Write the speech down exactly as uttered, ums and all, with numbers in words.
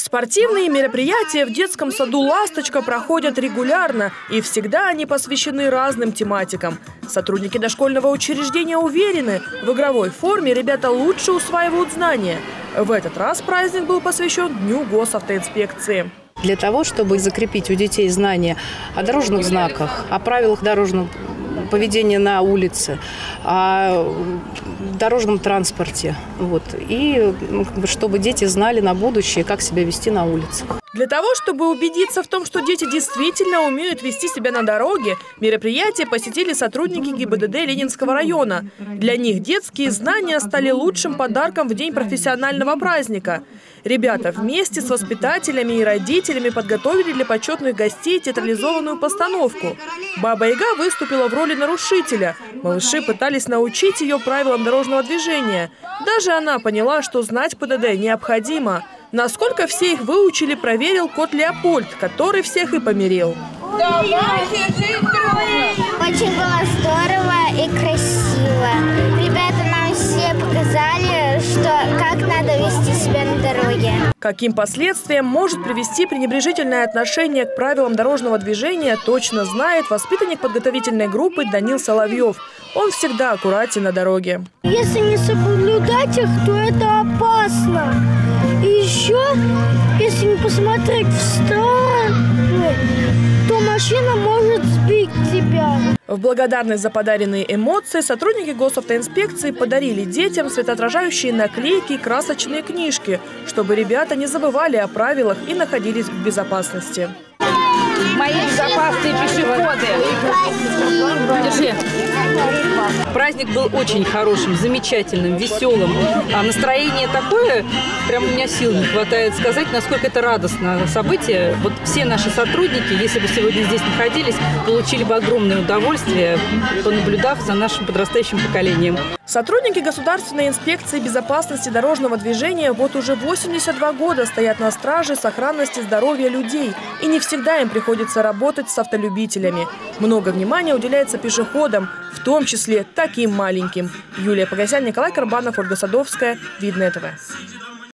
Спортивные мероприятия в детском саду «Ласточка» проходят регулярно, и всегда они посвящены разным тематикам. Сотрудники дошкольного учреждения уверены, в игровой форме ребята лучше усваивают знания. В этот раз праздник был посвящен Дню госавтоинспекции. Для того, чтобы закрепить у детей знания о дорожных знаках, о правилах дорожного поведения на улице, о дорожном транспорте. Вот. И чтобы дети знали на будущее, как себя вести на улицах. Для того, чтобы убедиться в том, что дети действительно умеют вести себя на дороге, мероприятие посетили сотрудники ГИБДД Ленинского района. Для них детские знания стали лучшим подарком в день профессионального праздника. Ребята вместе с воспитателями и родителями подготовили для почетных гостей театрализованную постановку. Баба-Яга выступила в роли нарушителя. Малыши пытались научить ее правилам дорожного движения. Даже она поняла, что знать ПДД необходимо. Насколько все их выучили, проверил кот Леопольд, который всех и помирил. Очень было здорово и красиво. Ребята нам все показали, что как надо вести себя на дороге. Каким последствиям может привести пренебрежительное отношение к правилам дорожного движения, точно знает воспитанник подготовительной группы Данил Соловьев. Он всегда аккуратен на дороге. Если не соблюдать их, то это опасно. И еще, если не посмотреть в сторону, то машина может сбить тебя. В благодарность за подаренные эмоции сотрудники госавтоинспекции подарили детям светоотражающие наклейки и красочные книжки, чтобы ребята не забывали о правилах и находились в безопасности. Мои безопасные пешеходы. Держи. Праздник был очень хорошим, замечательным, веселым. А настроение такое, прям у меня сил не хватает сказать, насколько это радостное событие. Вот все наши сотрудники, если бы сегодня здесь находились, получили бы огромное удовольствие, понаблюдав за нашим подрастающим поколением. Сотрудники Государственной инспекции безопасности дорожного движения вот уже восемьдесят два года стоят на страже сохранности здоровья людей. И не всегда им приходится работать с автолюбителями. Много внимания уделяется пешеходам, в том числе таким маленьким. Юлия Погосян, Николай Карбанов, Ольга Садовская. Видное ТВ.